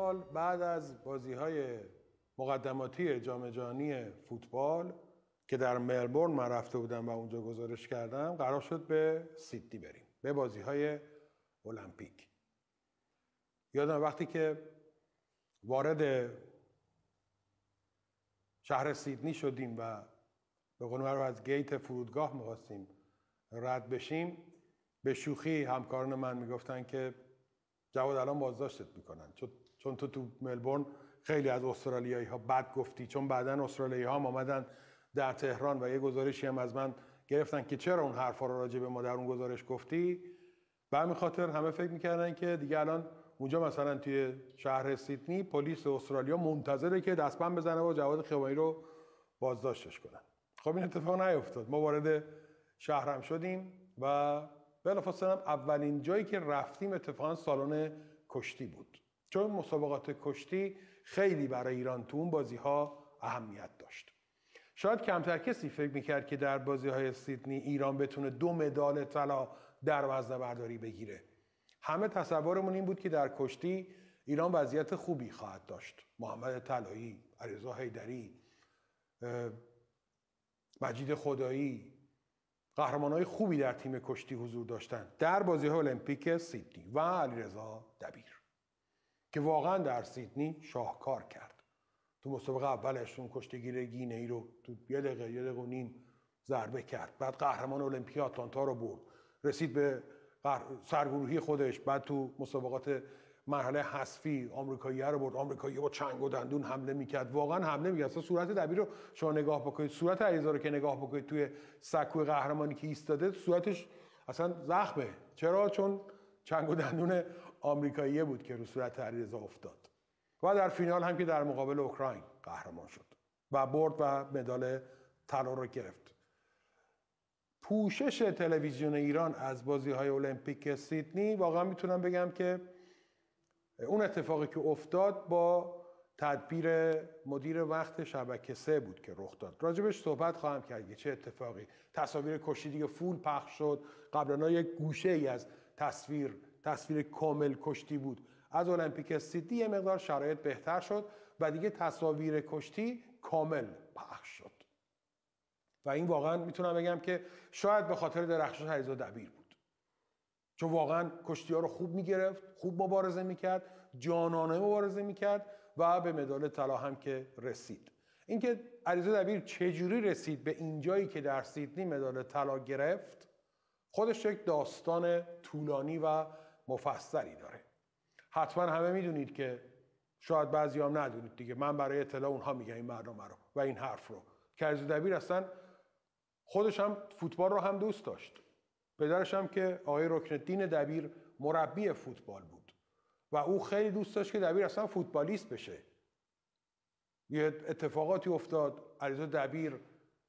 سال بعد از بازی‌های مقدماتی جام جهانی فوتبال که در ملبورن من رفته بودم و اونجا گزارش کردم، قرار شد به سیدنی بریم، به بازی‌های المپیک. یادم وقتی که وارد شهر سیدنی شدیم و به قول معروف از گیت فرودگاه می‌خواستیم رد بشیم، به شوخی همکاران من میگفتن که جواد الان بازداشتت میکنن، چون تو ملبورن خیلی از استرالیایی ها بد گفتی، چون بعدن استرالیایی ها آمدن در تهران و یه گزارشی هم از من گرفتن که چرا اون حرفا رو راجع به ما در اون گزارش گفتی. به همین خاطر همه فکر میکردن که دیگه الان اونجا مثلا توی شهر سیدنی پلیس استرالیا منتظره که دستبند بزنه و جواد خیابانی رو بازداشتش کنن. خب این اتفاق نیفتاد. ما وارد شهرم شدیم و بلافاصله اولین جایی که رفتیم اتفاقا سالن کشتی بود، چون مسابقات کشتی خیلی برای ایران تو اون بازی‌ها اهمیت داشت. شاید کمتر کسی فکر میکرد که در بازی‌های سیدنی ایران بتونه 2 مدال طلا در وزنه‌برداری بگیره. همه تصورمون این بود که در کشتی ایران وضعیت خوبی خواهد داشت. محمد طلایی، علیرضا حیدری، مجید خدایی، قهرمانای خوبی در تیم کشتی حضور داشتند در بازی‌های المپیک سیدنی و علیرضا دبیر که واقعا در سیدنی شاهکار کرد. تو مسابقه اولش اون کشتیگیر گینه‌ای رو تو یه دقیقه و نیم ضربه کرد. بعد قهرمان المپیک آتلانتا رو برد. رسید به سرگروهی خودش. بعد تو مسابقات مرحله حذفی آمریکایی‌ها رو برد. آمریکایی با چنگ و دندون حمله می‌کرد. واقعا حمله می‌کرد. اصلا صورت دبیر رو شما نگاه بکنید، صورت علیرضا رو که نگاه بکنید توی سکوی قهرمانی که ایستاده، صورتش اصلا زخمه. چرا؟ چون چنگ و دندون آمریکایی بود که رو صورت علیرضا افتاد. و در فینال هم که در مقابل اوکراین قهرمان شد و برد و مدال طلا رو گرفت. پوشش تلویزیون ایران از بازی‌های المپیک سیدنی واقعا میتونم بگم که اون اتفاقی که افتاد با تدبیر مدیر وقت شبکه 3 بود که رخ داد. راجبش صحبت خواهم کرد که چه اتفاقی. تصاویر کشتی دیگه فول پخش شد. قبلا یک گوشه ای از تصویر کامل کشتی بود. از المپیک سیدنی یه مقدار شرایط بهتر شد و دیگه تصاویر کشتی کامل پخش شد. و این واقعا میتونم بگم که شاید به خاطر درخشش علیرضا دبیر بود، چون واقعا کشتی‌ها رو خوب میگرفت، خوب مبارزه میکرد، جانانه مبارزه میکرد و به مدال طلا هم که رسید. اینکه علیرضا دبیر چجوری رسید به اینجایی که در سیدنی مدال طلا گرفت، خودش یک داستان طولانی و مفصلی داره. حتما همه میدونید که شاید بعضی هم ندونید دیگه، من برای اطلاع اونها میگم این برنامه رو و این حرف رو، که علیرضا دبیر اصلا خودش هم فوتبال رو هم دوست داشت. پدرش هم که آقای رکن‌الدین دبیر مربی فوتبال بود و او خیلی دوست داشت که دبیر اصلا فوتبالیست بشه. یه اتفاقاتی افتاد، علیرضا دبیر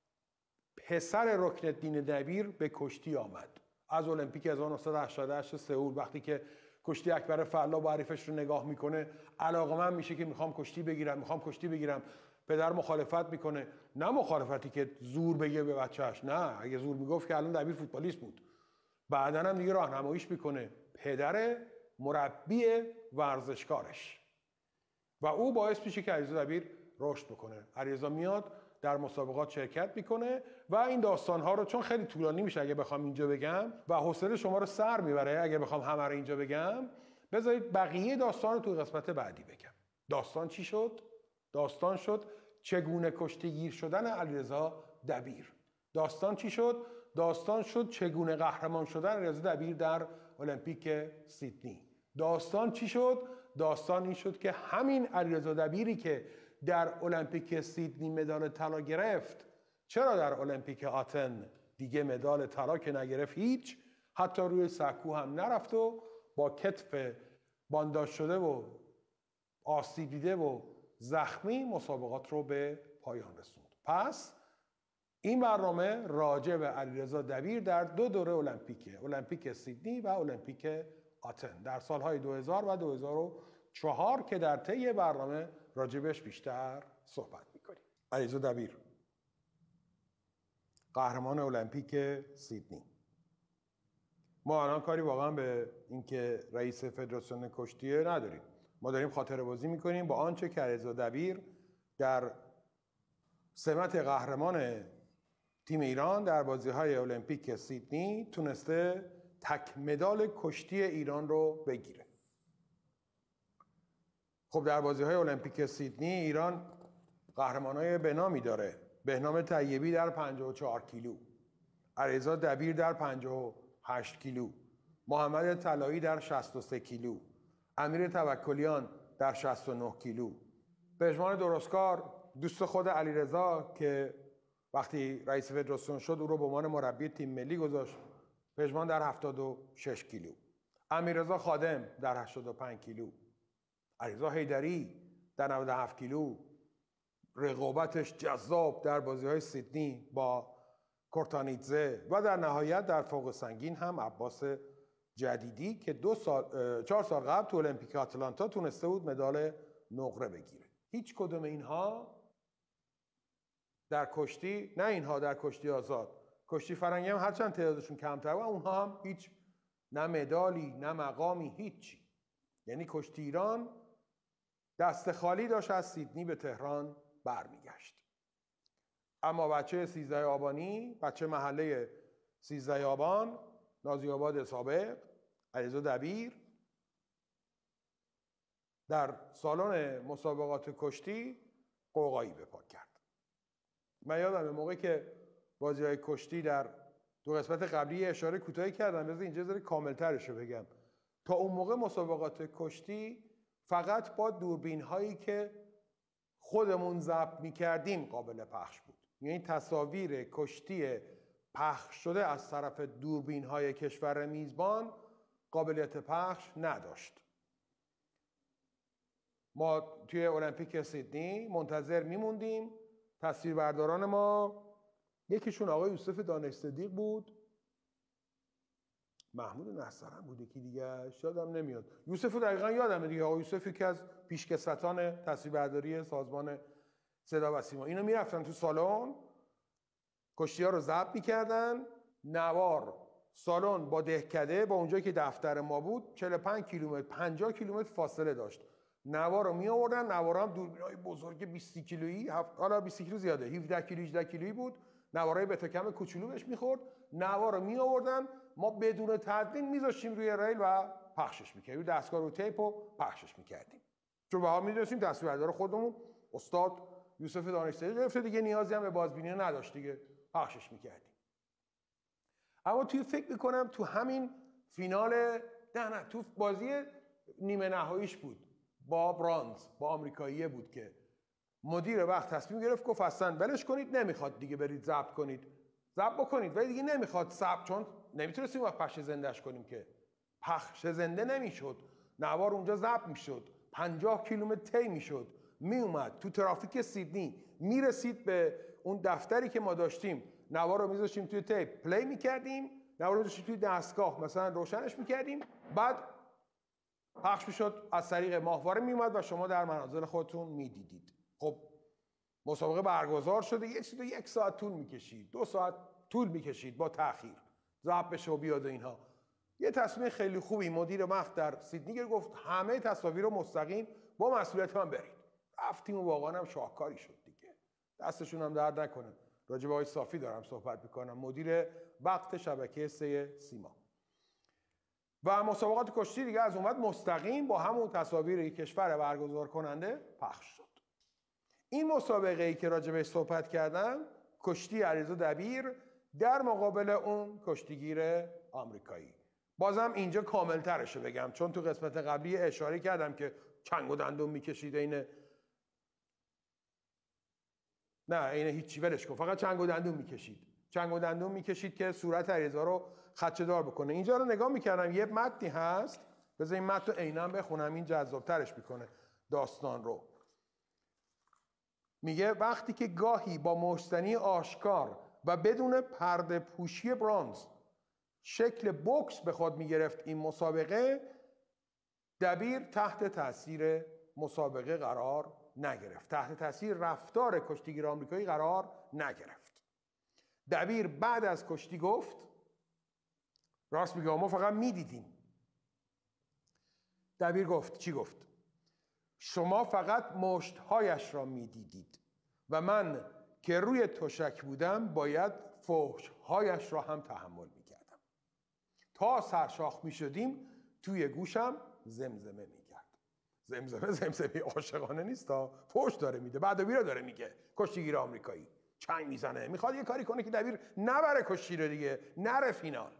پسر رکن‌الدین دبیر به کشتی آمد. از المپیک 1988 سئول وقتی که کشتی اکبر فلا با حریفش رو نگاه میکنه، علاقه‌مند میشه که میخوام کشتی بگیرم. پدر مخالفت میکنه، نه مخالفتی که زور بگه به بچه‌اش، نه، اگه زور میگفت که الان دبیر فوتبالیست بود. بعدن هم دیگه راهنماییش میکنه پدر مربی ورزشکارش و او باعث میشه که علیرضا دبیر رشد بکنه. علیرضا میاد در مسابقات شرکت میکنه و این داستانها رو، چون خیلی طولانی میشه اگه بخوام اینجا بگم و حوصله شما رو سر میبره اگه بخوام همه رو اینجا بگم، بذارید بقیه داستان رو تو قسمت بعدی بگم. داستان چی شد؟ داستان شد چگونه کشتیگیر شدن علیرضا دبیر. داستان چی شد؟ داستان شد چگونه قهرمان شدن علیرضا دبیر در المپیک سیدنی. داستان چی شد؟ داستان این شد که همین علیرضا دبیری که در المپیک سیدنی مدال طلا گرفت، چرا در المپیک آتن دیگه مدال طلا که نگرفت هیچ، حتی روی سکو هم نرفت و با کتف بانداژ شده و آسیب دیده و زخمی مسابقات رو به پایان رسوند. پس این برنامه راجع به علیرضا دبیر در 2 دوره المپیک سیدنی و المپیک آتن در سالهای 2000 و 2004 که در طی برنامه راجبش بیشتر صحبت میکنیم. علیرضا دبیر قهرمان المپیک سیدنی. ما الان کاری واقعا به اینکه رئیس فدراسیون کشتیه نداریم. ما داریم خاطره بازی میکنیم با آنچه که علیرضا دبیر در سمت قهرمان تیم ایران در بازی‌های المپیک سیدنی تونسته تک مدال کشتی ایران رو بگیره. خب در بازی‌های المپیک سیدنی ایران قهرمانای بنامی داره. بهنام طیبی در 54 کیلو، علیرضا دبیر در 58 کیلو، محمد طلایی در 63 کیلو، امیر توکلیان در 69 کیلو. پژمان درستکار دوست خود علیرضا که وقتی رئیس فدراسیون شد او رو به عنوان مربی تیم ملی گذاشت، پژمان در 76 کیلو، امیررضا خادم در 85 کیلو، علیرضا حیدری در 97 کیلو. رقابتش جذاب در بازی‌های سیدنی با کورتانیتزه و در نهایت در فوق سنگین هم عباس جدیدی که 4 سال قبل تو المپیک آتلانتا تونسته بود مدال نقره بگیره. هیچ کدوم اینها در کشتی، نه اینها در کشتی آزاد، کشتی فرنگی هم هرچند تعدادشون کمتر و اونها هم هیچ نه مدالی نه مقامی هیچی. یعنی کشتی ایران دست خالی داشت از سیدنی به تهران برمیگشت. اما بچه 13 آبانی، بچه محله 13 آبان، نازی‌آباد سابق، علیرضا دبیر در سالن مسابقات کشتی قوقایی به پا کرد. من یادمه موقعی که بازی‌های کشتی در دو قسمت قبلی اشاره کوتاهی کردم، بذار اینجا ذره کامل‌ترش رو بگم. تا اون موقع مسابقات کشتی فقط با دوربین‌هایی که خودمون ضبط می‌کردیم قابل پخش بود. یعنی تصاویر کشتی پخش شده از طرف دوربین‌های کشور میزبان قابلیت پخش نداشت. ما توی المپیک سیدنی منتظر میموندیم. تصویربرداران ما یکیشون آقای یوسف دانش صدیق بود، محمود نصرم بود، یکی دیگه یادم نمیاد. یوسف رو دقیقا یادمه دیگه. آقای یوسف که از پیشکسوتان تصویربرداری سازمان صدا و سیما. اینا میرفتن تو سالن، کشتی‌ها رو ضبط می‌کردن، نوار سالن با دهکده با اونجایی که دفتر ما بود 45 کیلومتر 50 کیلومتر فاصله داشت. نوار رو می آوردن، نوار هم دوربینای بزرگ 20 کیلویی، حالا 20 کیلو زیاده، 17 کیلو 18 کیلویی بود، نوارای بتاکم کوچولو بهش می‌خورد. نوار رو می آوردن، ما بدون تدوین می‌ذاشتیم روی ریل و پخشش می‌کردیم. روی دستگاه رو تیپ و پخشش می‌کردیم. چون به ها می‌دونستیم تصویربردار خودمون استاد یوسف دانش صدیق گرفته دیگه، نیازی هم به بازبینی نداشت دیگه، پخشش می‌کردیم. اما توی فکر می‌کنم تو همین فینال نه تو بازی نیمه نهاییش بود با برانز، با آمریکاییه بود که مدیر وقت تصمیم گرفت گفت اصلا ولش کنید، نمیخواد دیگه برید ضبط کنید، ضبط بکنید ولی دیگه نمیخواد ضبط، چون نمیتونستیم وقت پخش زندهش کنیم که پخش زنده نمیشد. نوار اونجا ضبط میشد، 50 کیلومتر طی میشد، میومد تو ترافیک سیدنی، میرسید به اون دفتری که ما داشتیم، نوار رو میذاشتیم توی تیپ پلی میکردیم، نوار رو میذاشتیم توی دستگاه مثلا روشنش میکردیم، بعد پخش میشد از طریق ماهواره میومد و شما در منازل خودتون میدیدید. خب مسابقه برگزار شده، یک ساعت طول میکشید، 2 ساعت طول میکشید با تأخیر ضبط بشه و بیاد و اینها. یه تصمیم خیلی خوبی مدیر وقت در سیدنی گفت همه تصاویر رو مستقیم با مسئولیت من برید. رفتیم و واقعا هم شاهکاری شد دیگه. دستشون هم درد نکنه. راجع به آقای صافی دارم صحبت میکنم، مدیر وقت شبکه 3 سیما. و مسابقات کشتی دیگه از اومد مستقیم با همون تصاویر کشور برگزار کننده پخش شد. این مسابقه ای که راجع بهش صحبت کردم، کشتی علیرضا دبیر در مقابل اون کشتیگیر آمریکایی. بازم اینجا کاملترشو بگم چون تو قسمت قبلی اشاره کردم که چنگ و دندون میکشید عین هیچی ولش کن، فقط چنگ و دندون میکشید. چنگ و دندون میکشید که صورت علیرضا رو خدشه دار بکنه. اینجا رو نگاه میکردم یه متنی هست، بذار این متن رو عیناً بخونم، این جذابترش میکنه داستان رو. میگه وقتی که گاهی با مشتنی آشکار و بدون پرده پوشی برانز شکل بوکس به خود میگرفت این مسابقه، دبیر تحت تاثیر مسابقه قرار نگرفت، تحت تاثیر رفتار کشتیگیر آمریکایی قرار نگرفت. دبیر بعد از کشتی گفت، راست میگه ما فقط میدیدیم. دبیر گفت چی گفت؟ شما فقط مشتهایش را میدیدید و من که روی تشک بودم باید فحش‌هایش را هم تحمل میکردم. تا سرشاخ میشدیم توی گوشم زمزمه میکرد. زمزمه عاشقانه نیست، تا فحش داره میده، بعد بیرا داره میگه کشتیگیر آمریکایی چنگ میزنه، میخواد یه کاری کنه که دبیر نبره کشتی رو دیگه، نره فینال.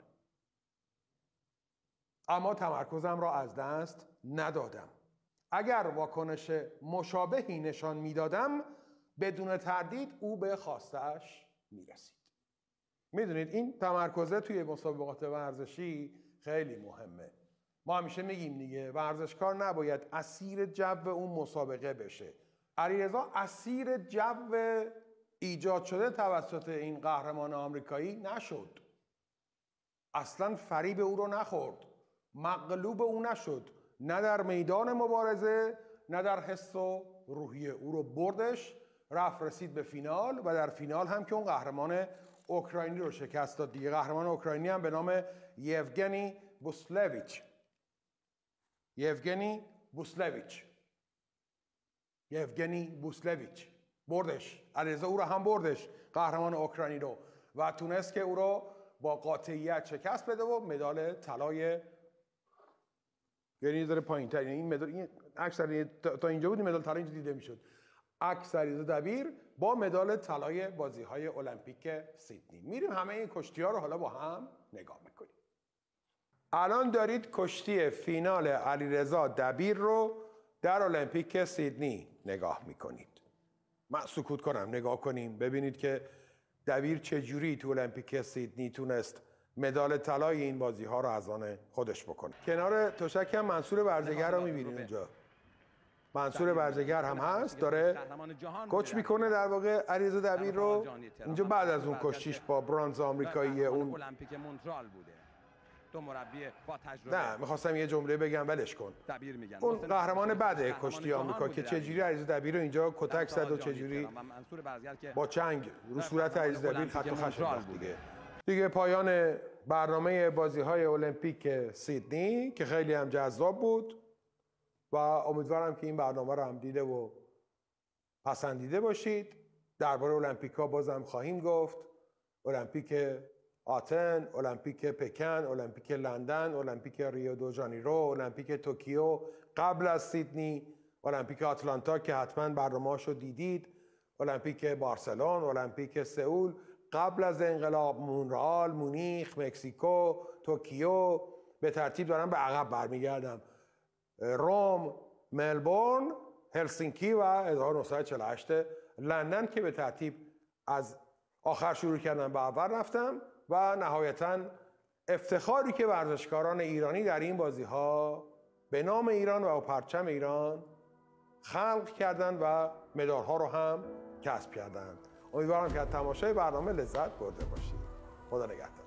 اما تمرکزم را از دست ندادم. اگر واکنش مشابهی نشان میدادم بدون تردید او به خواسته‌اش میرسید. میدونید این تمرکزه توی مسابقات ورزشی خیلی مهمه. ما همیشه میگیم دیگه ورزشکار نباید اسیر جو اون مسابقه بشه. علیرضا اسیر جو ایجاد شده توسط این قهرمان آمریکایی نشد. اصلا فریب او رو نخورد. مغلوب او نشد. نه در میدان مبارزه نه در حس و روحیه. او رو بردش، رفت رسید به فینال و در فینال هم که اون قهرمان اوکراینی رو شکست داد دیگه. قهرمان اوکراینی هم به نام یوگنی بوسلویچ. یوگنی بوسلویچ بردش. علیرضا او رو هم بردش، قهرمان اوکراینی رو، و تونست که او رو با قاطعیت شکست بده و مدال طلای، یعنی داره پایین‌تر، این مدال، این اکثر تا اینجا بود مدال طلا اینجا دیده میشد. علیرضا دبیر با مدال طلای بازی‌های المپیک سیدنی. میریم همه این کشتی‌ها رو حالا با هم نگاه میکنیم. الان دارید کشتی فینال علیرضا دبیر رو در المپیک سیدنی نگاه میکنید. من سکوت کنم نگاه کنیم ببینید که دبیر چجوری تو المپیک سیدنی تونست مدال طلای این بازی‌ها رو از آن خودش بکنه. کنار تشک هم منصور برزگر رو می‌بینید اینجا. منصور برزگر هم هست، داره کوچ میکنه در واقع علیرضا دبیر رو. اینجا بعد از اون کشتیش با برنز آمریکایی اون المپیک مونترال بوده. دو مربی با تجربه. نه میخواستم یه جمله بگم ولش کن. دبیر میگن اون قهرمان بعد کشتی آمریکا که چجوری علیرضا دبیر رو اینجا کتک زد و چجوری با چنگ رو صورت علیرضا دبیر خط و خش انداخت دیگه. پایان برنامه بازی‌های المپیک سیدنی که خیلی هم جذاب بود و امیدوارم که این برنامه رو هم دیده و پسندیده باشید. درباره المپیک‌ها بازم خواهیم گفت. المپیک آتن، المپیک پکن، المپیک لندن، المپیک ریو دو ژانیرو، المپیک توکیو قبل از سیدنی، المپیک آتلانتا که حتما برنامه‌اشو دیدید، المپیک بارسلون، المپیک سئول قبل از انقلاب، مونرال، مونیخ، مکزیکو، توکیو، به ترتیب دارم به عقب برمیگردم، روم، ملبورن، هلسینکی و 1948 لندن که به ترتیب از آخر شروع کردم به اول رفتم و نهایتاً افتخاری که ورزشکاران ایرانی در این بازی‌ها به نام ایران و پرچم ایران خلق کردند و مدال‌ها رو هم کسب کردند. امیدوارم که از تماشای برنامه لذت برده باشید. خدا نگهدار.